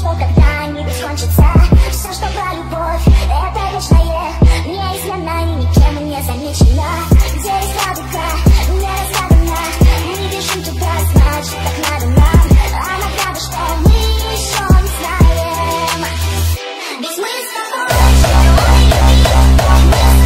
что когда-нибудь кончится. Все, что про любовь, это вечное, неизменно и никем не замечено. Где есть радуга, не разгадана, мы бежим туда, значит так надо нам. А награда, что мы еще не знаем. Ведь мы с тобой чемпионы любви, мы с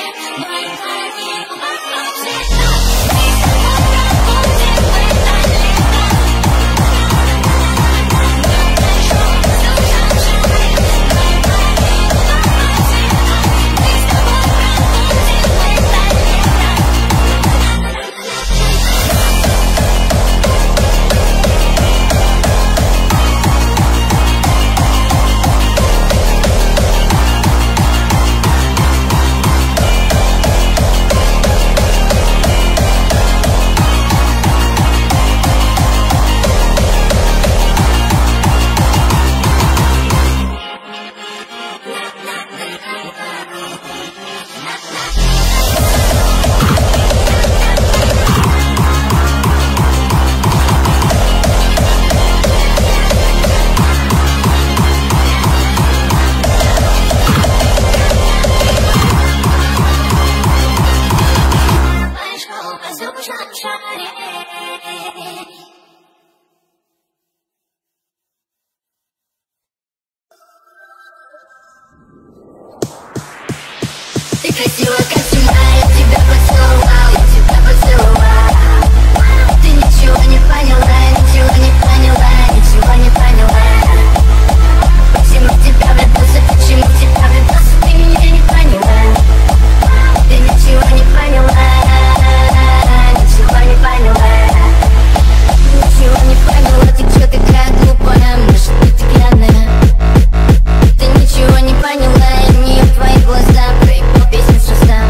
Ты красива, как зима, я тебя поцеловал, я тебя поцеловал. Ты ничего не поняла, ничего не поняла, ничего не поняла. Почему в тебя влюбился, почему в тебя влюбился, ты меня не поняла. Ты ничего не поняла, ничего не поняла. Ничего не поняла, ты чё такая глупая, может быть ты пьяная. Ты ничего не поняла, не в твои глаза, про его песню шуста.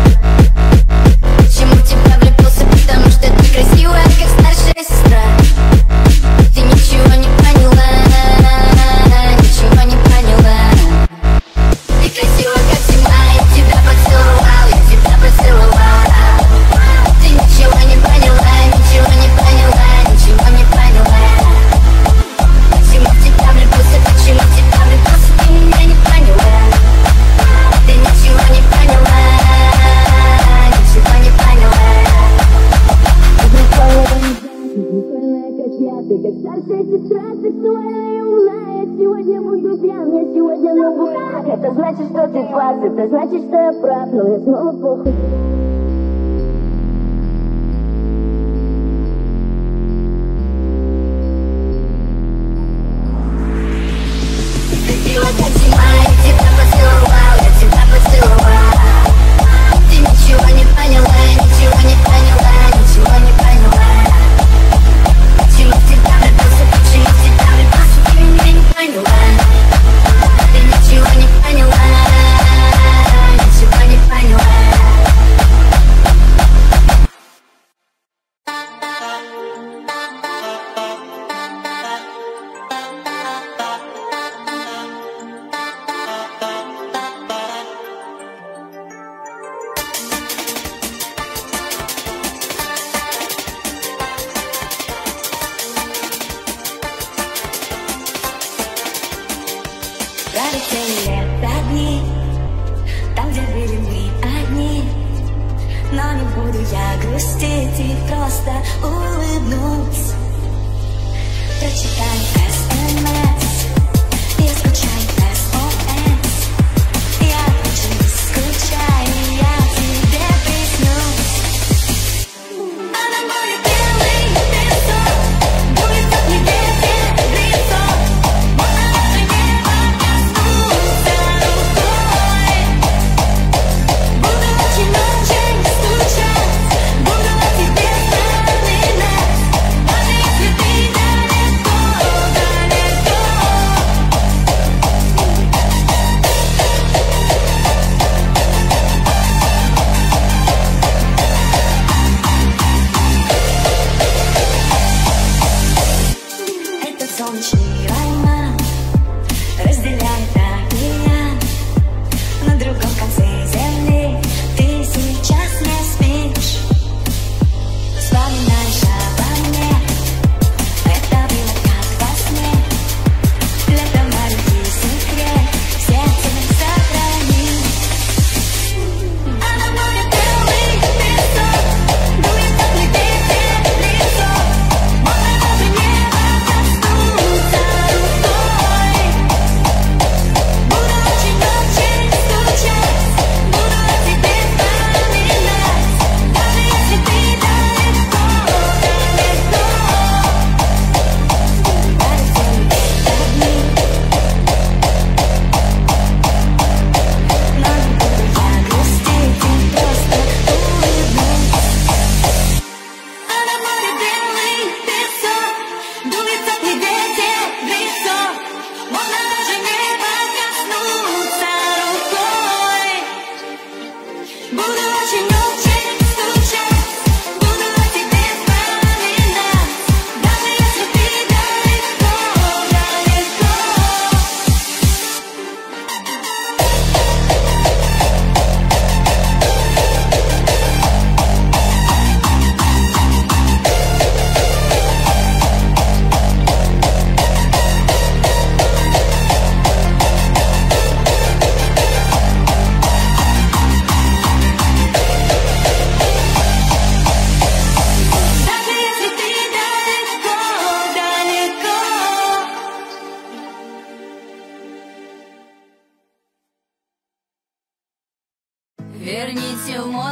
Почему в тебя влюбился, потому что ты красивая, как старшая сестра. Ты ничего не поняла, ничего не поняла. Ты красива, как зима, я тебя поцеловал, я тебя поцеловал. Ты ничего не поняла, ничего не поняла, ничего не поняла. Почему в тебя влюбился, почему в тебя влюбился, ты меня не поняла. Ты ничего не поняла, ничего не поняла. Прикольная качля, ты как старшая сестра, сексуальная и умная. Я сегодня буду пьян, я сегодня на бурах. Это значит, что ты класс, это значит, что я прав, но я снова похуй. Красива, как зима, я тебя поцеловал, я тебя поцеловал. Ты ничего не поняла, ничего не поняла, ничего не поняла. Почему в тебя влюбился, почему в тебя влюбился, ты меня не поняла. Ты ничего не поняла, ничего не поняла. Пролетели лето дни, там, где были мы одни. Но не буду я грустить и просто улыбнусь. Прочитаю СМС, я скучаю СОС. Я очень скучаю, я тебе приснусь. Она будет белый песок, будет как медведь лицо.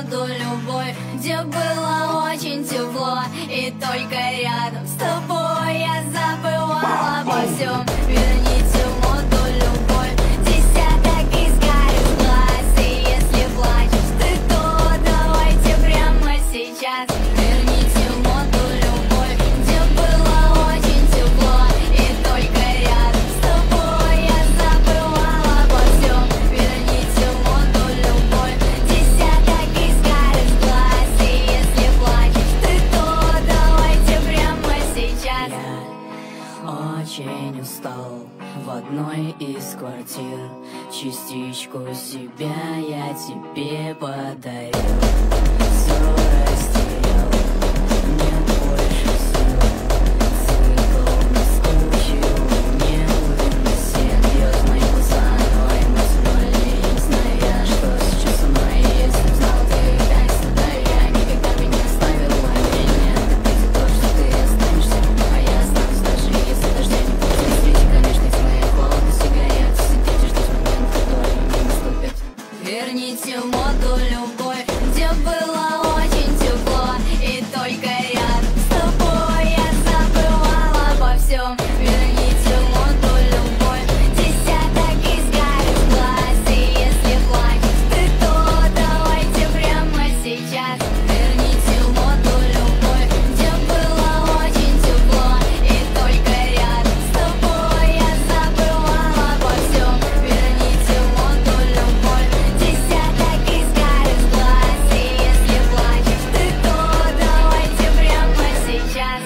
ту любовь, где было очень тепло, и только рядом с тобой я забывала обо всем. Верните в моду любовь, десяток из карих глаз, и если плачешь ты, то давайте прямо сейчас. Верните в моду любовь, где было очень тепло, и только рядом с тобой я забывала обо всем. Верните в моду любовь, десяток из карих глаз, и если плачешь ты, то давайте прямо сейчас. Я очень устал в одной из квартир, частичку себя я тебе подарил. Все растерял, нет больше сил, цикл наскучил, мне выносит. Бьет мои глаза, но эмоционально не зная, что сейчас со мной. Если б знал ты, дай сюда, я никогда бы не оставила меня. Ты за то, что ты останешься, а я останусь дальше, если дождя не будет. Встречи, конечно, твои холодные сигареты, сидите, ждать момент, который не наступит. Верните в моду любовь, где было очень тепло, и только рядом с тобой я забывала обо всем. Верните в моду любовь, десяток из карих глаз, и если плачешь ты, то давайте прямо сейчас. Верните в моду любовь, где было очень тепло, и только рядом с тобой я забывала обо всем. Верните в моду любовь, десяток из карих глаз, и если плачешь ты, то давайте прямо сейчас.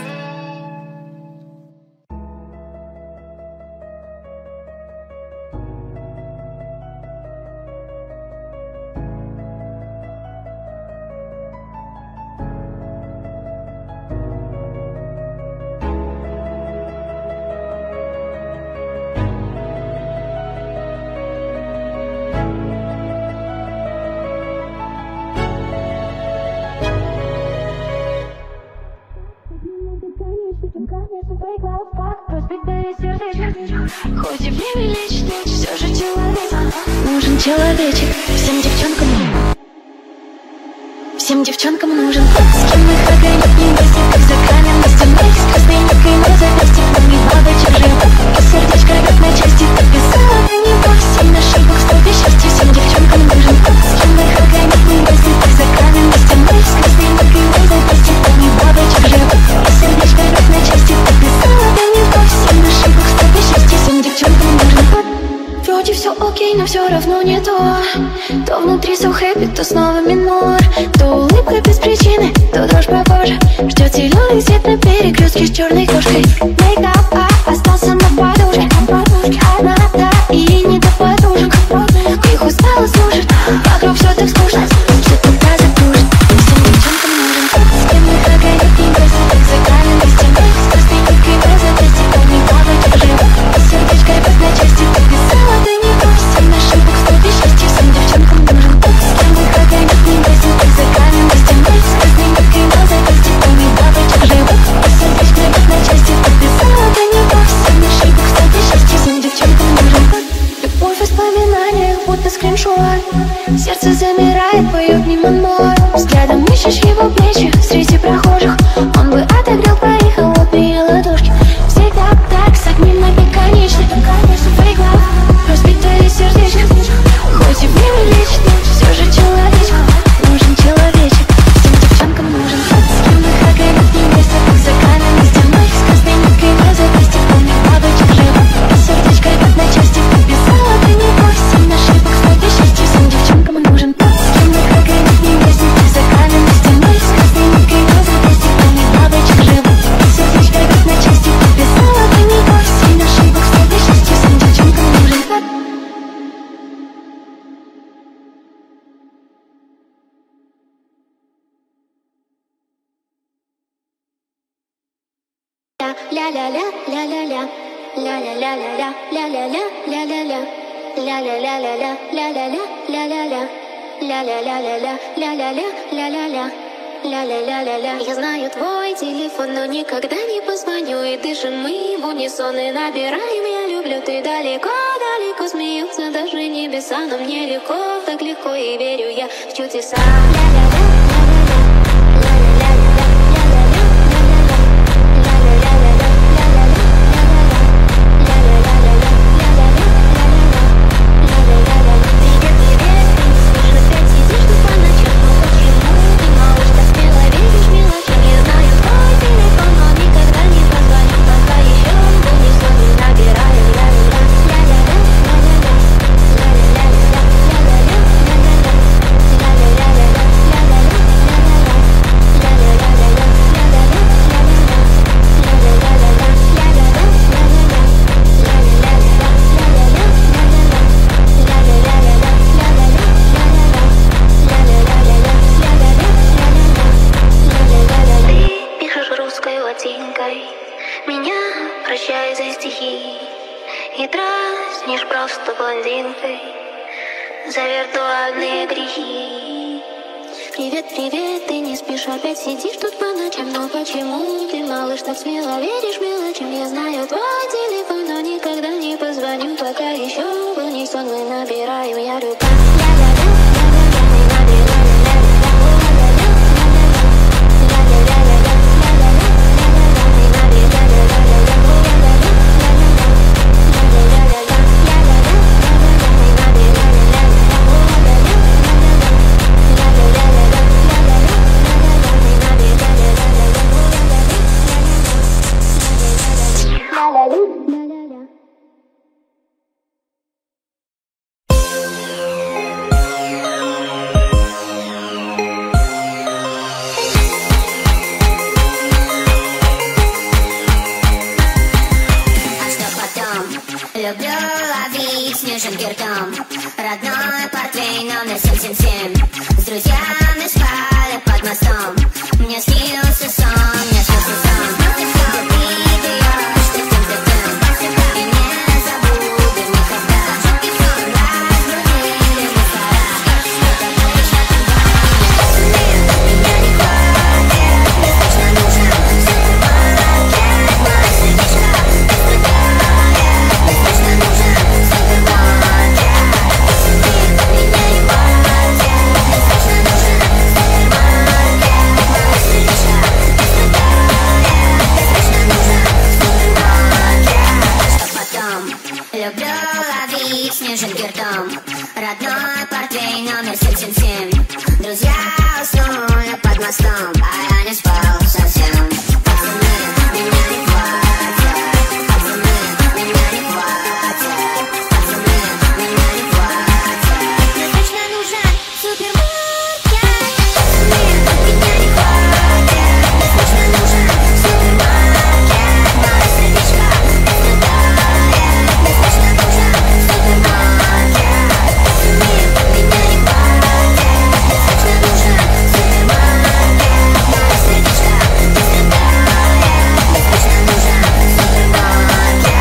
Хоть и время лечит, все же человек. Нужен человечек всем девчонкам. Всем девчонкам нужен. С кем их огонек не гасит, как за каменной стеной. С красной ниткой на запястье, но не бабочек живет. И сердечко как на части подписала на него. Всем на шибах стопе счастья, всем девчонкам нужен. С кем их огонек не гасит, как за каменной стеной. С красной ниткой на запястье, но не бабочек живет. И сердечко как на части подписала на него. Всем на шибах стопе счастья, всем девчонкам нужен. Вроде все окей, но все равно не то. То внутри so happy, то снова минор. То улыбка без причины, то дрожь по коже. Ждет зеленый свет на перекрестке с черной кошкой. Мейкап остался на подушке. Одна та и не до подружек. Их устало слушать, вокруг все так скучно. Все туда закружит, всем девчонкам нужен. С кем их огонек не гасит, как за каменной стеной. С красной ниткой на запястье, но не бабочек живет. Сердечко как на части подписала до него. Всем на шибах стопе счастья, всем девчонкам нужен. С кем их огонек не гасит, как за каменной стеной. С красной ниткой на запястье, но не бабочек живет. Сердечко как на части подписала до него. Всем на шибах стопе счастья, всем девчонкам нужен. Любовь в воспоминаниях, будто скриншот. Сердце замирает, поет мимо мой. Взглядом ищешь его плечи среди прохожих. Он бы отогрел твои холодные ладошки. Всегда так, с одним на бесконечный. Fake love, разбитое сердечко. Хоть и время лечит, все же человечек. Нужен человечек, всем девчонкам нужен. С кем их огонек не гасит, как за каменной стеной. С красной ниткой на запястье, помню бабочек живет. И сердечко как на части подписала до него. Всем на шибах стопе счастья, всем девчонкам нужен. С кем их огонек не гасит, как за каменной стеной. С красной ниткой на запястье, помню бабочек живет. И сердечко как на части подписала до него. Всем на шибах стопе счастья, всем девчонкам нужен. Ля-ля-ля, ля-ля-ля, ля-ля-ля-ля-ля, ля-ля-ля, ля-ля-ля, ля-ля-ля-ля-ля, ля-ля-ля, ля-ля-ля, ля-ля-ля-ля-ля, ля-ля-ля, ля-ля-ля, ля-ля-ля-ля-ля. Я знаю твой телефон, но никогда не позвоню. И дышим мы в унисон и набираем «Я люблю». Ты далеко, далеко смеются даже небеса, но мне легко, так легко, и верю я в чудеса. Ля-ля-ля. пожалуйста, блондинкой за виртуальные грехи. Привет, привет, ты не спишь, опять сидишь тут по ночам. Но почему ты, малыш, так смело веришь мелочам? Я знаю твой телефон, но никогда не позвоню. Пока еще был не сон, мы набираем, я люблю. Люблю ловить снежинки ртом. Родной портвейн номер 777. С друзьями спали под мостом. Мне снился сон, мне снился сон. Ты даешь, ты и не забуду никогда. Разбудили мусора. Это точно меня не хватит. Мне точно нужен супермаркет. Моя сердечко люблю ловить снежинки ртом. Родной портвейн номер 777. Друзья уснули под мостом, а я не спал совсем. Пацаны, меня не хватит. Пацаны, меня не хватит. Пацаны, меня не хватит. Мне точно нужен супермаркет. Пацаны, меня не хватит. Мне точно нужен супермаркет. Моя сердечко страдает. Мне точно нужен супермаркет. Пацаны, меня не хватит. Мне точно нужен супермаркет. Моя сердечко страдает. Мне точно нужен супермаркет.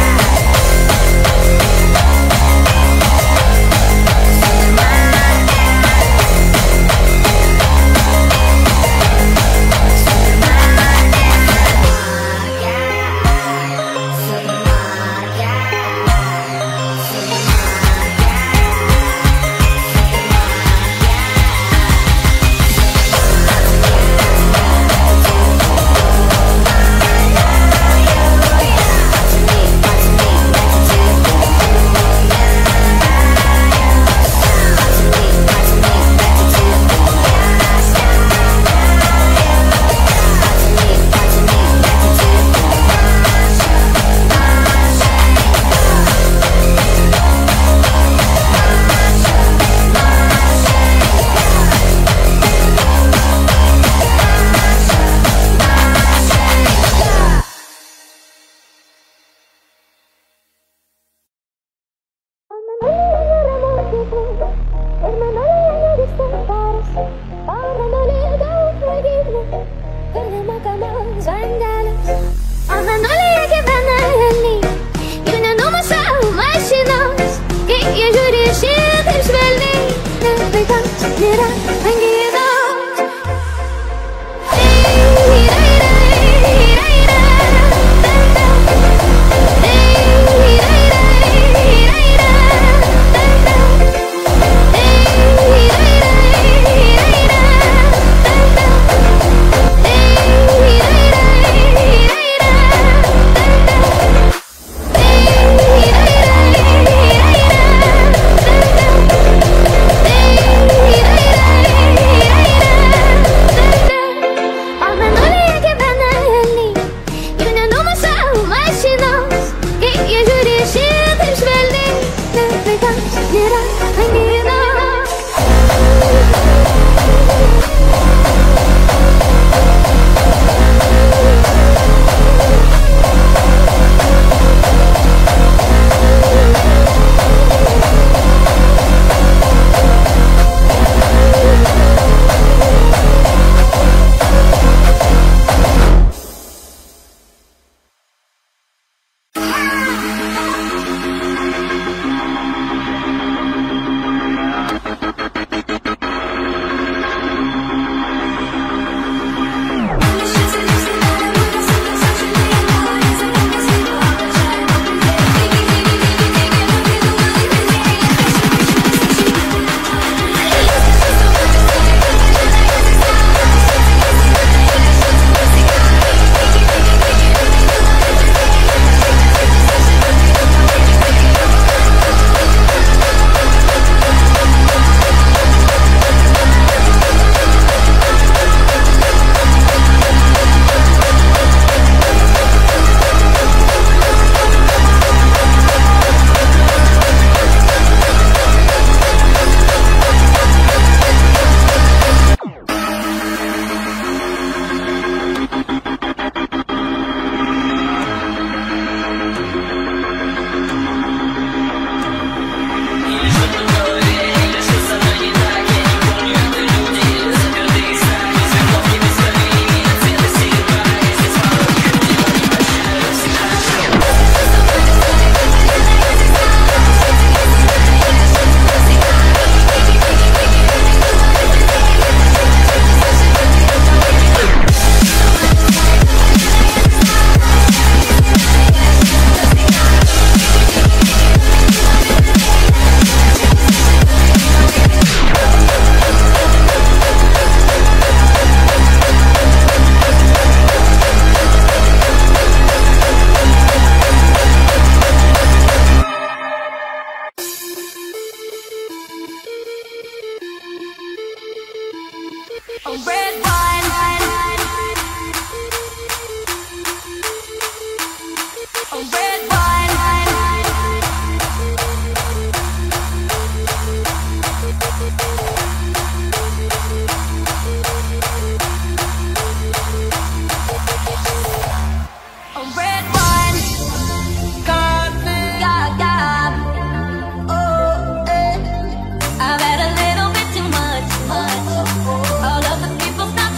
I've had a little bit too much. All of the people stop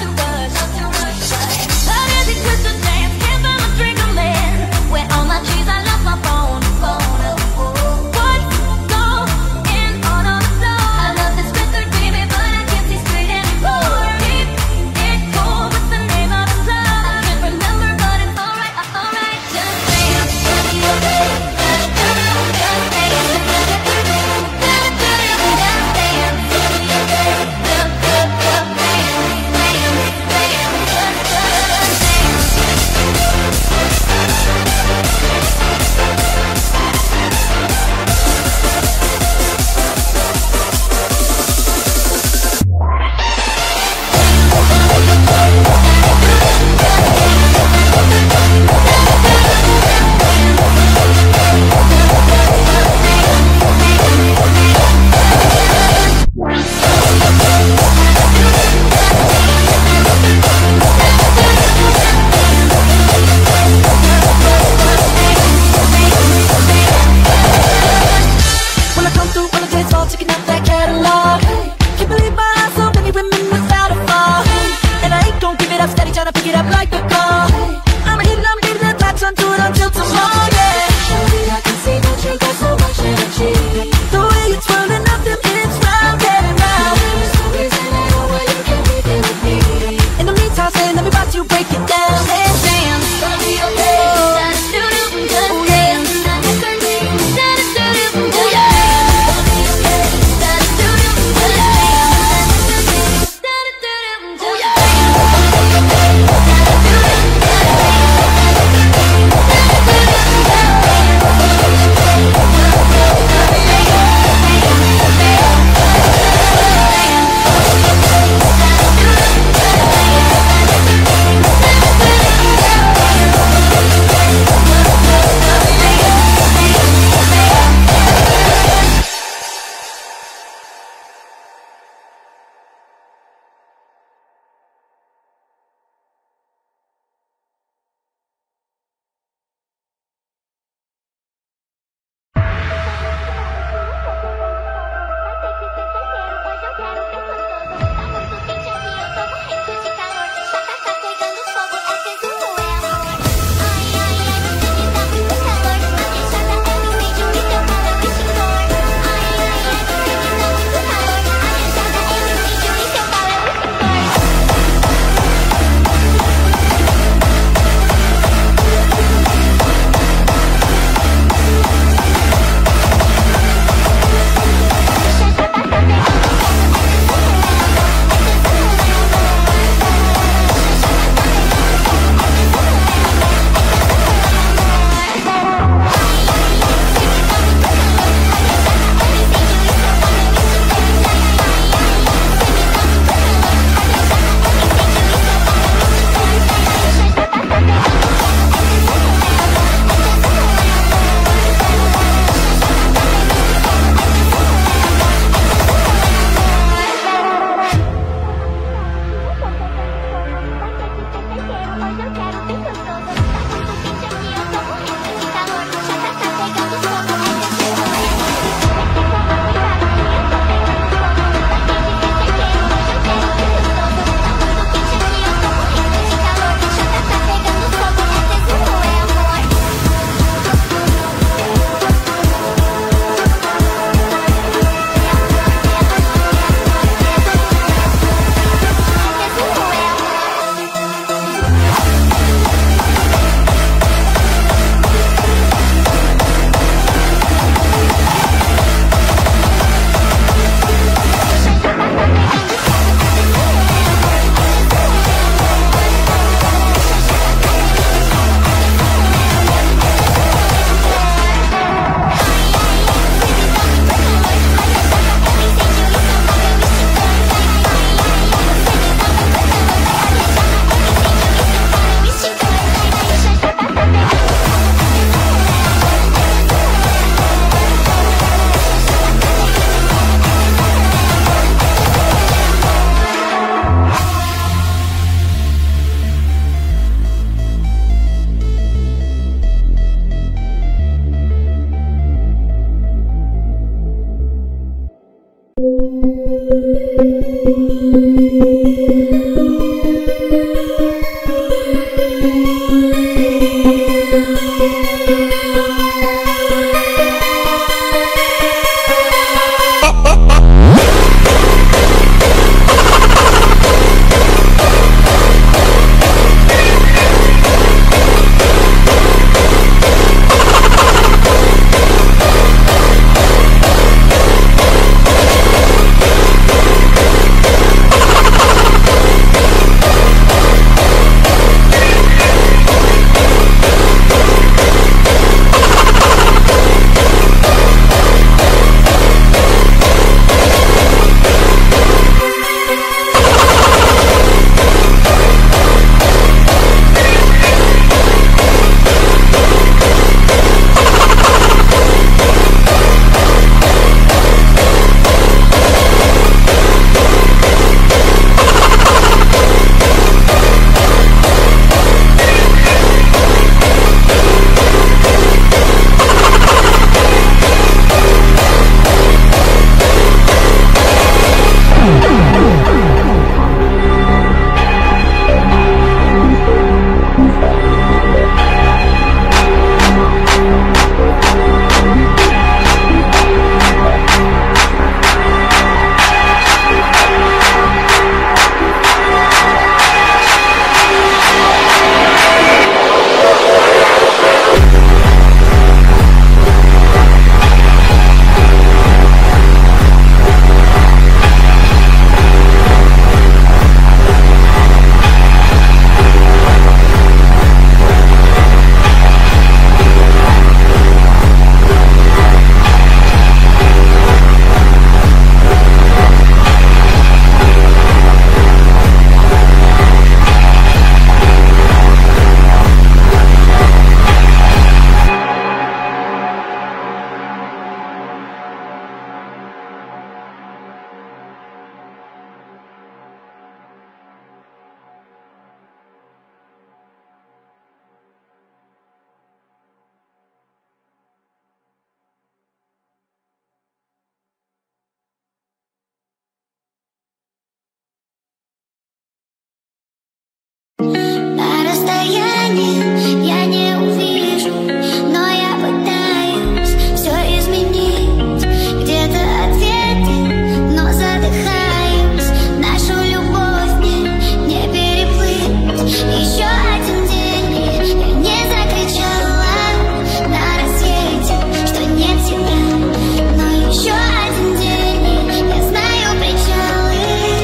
На расстоянии я не увижу, но я пытаюсь все изменить. Где-то ответы, но задыхаюсь. Нашу любовь мне не переплыть. Еще один день я не закричала на рассвете, что нет тебя. Но еще один день я знаю причалы.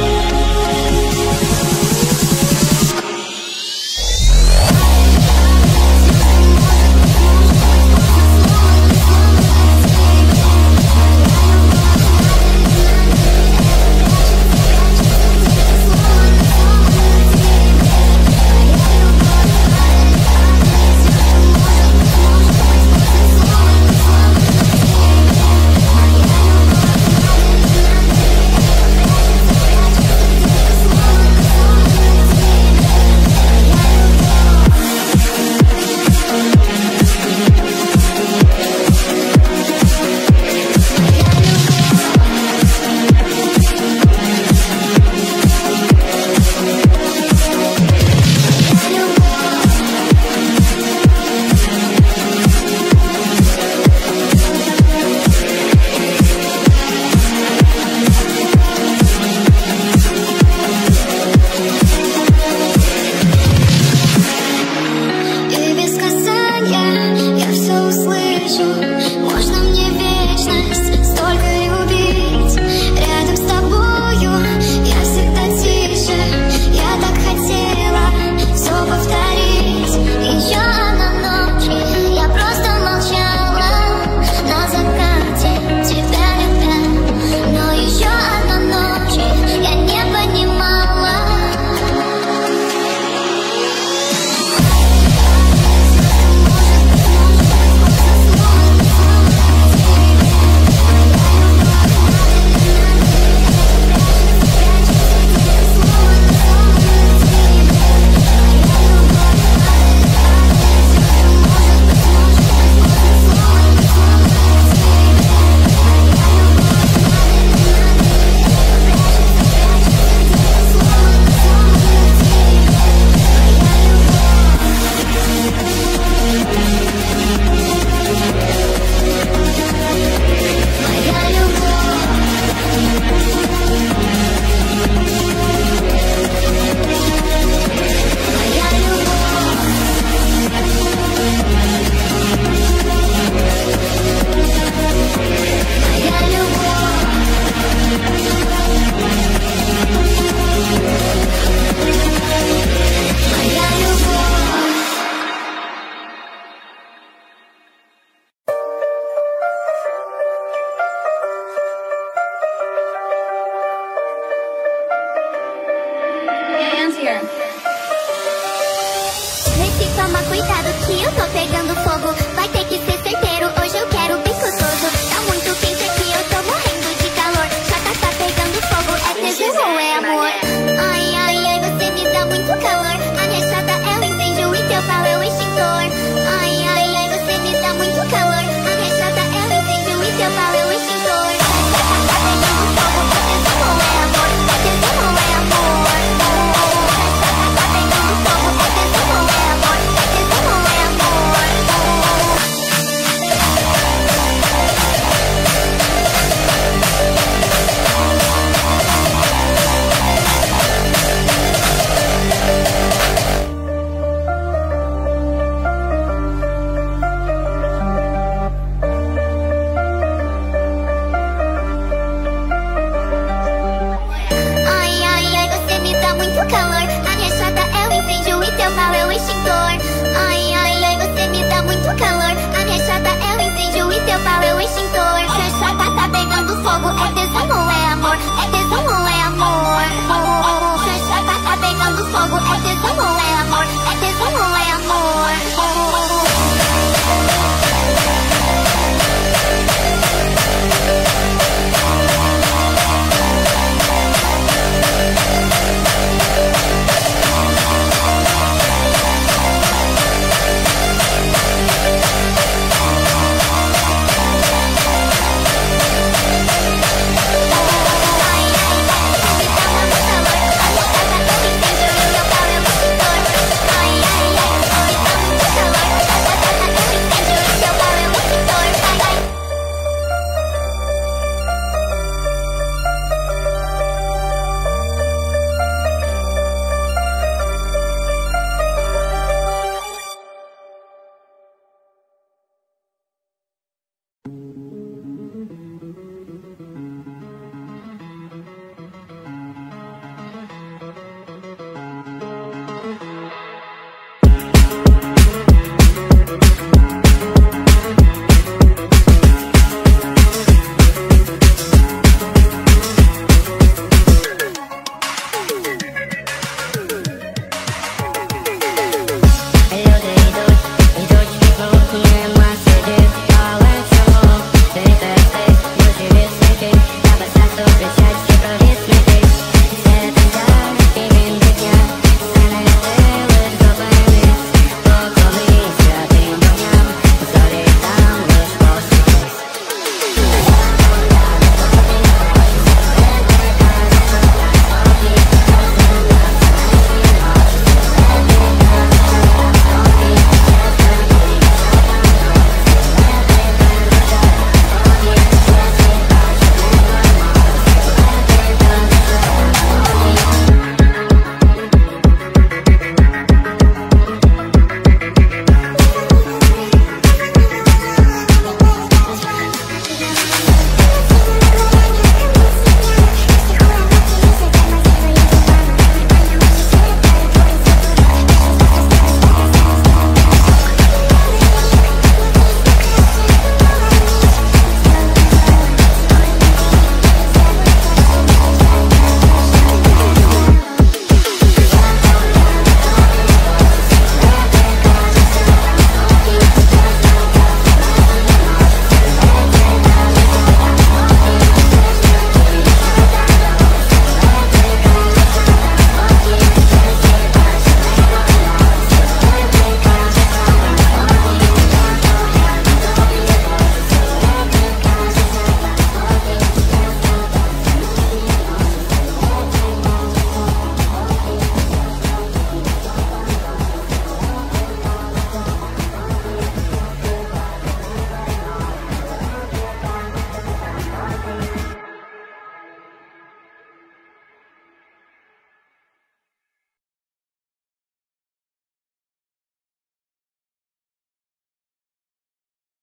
Toma cuidado que eu tô pegando fogo. Vai ter que ser certeiro, hoje eu quero bem gostoso. Tá muito quente aqui, eu tô morrendo de calor. Já tá pegando fogo, é tesão ou é amor? Ai, ai, ai, você me dá muito calor. A minha chata é o incêndio e teu pau é o extintor. Ai, ai, ai, você me dá muito calor. A minha chata é o incêndio e teu pau é o extintor. Tá pegando fogo, é tesão ou é amor? É tesão ou é amor? Tá pegando fogo, é tesão ou é amor? É tesão ou é amor? Calor, a minha chata é o incêndio e teu pau é o extintor. Ai, ai, ai, você me dá muito calor. A minha chata é o incêndio e teu pau é o extintor. Sua chata tá pegando fogo, é tesão ou é amor? É tesão ou é amor? Sua chata tá pegando fogo,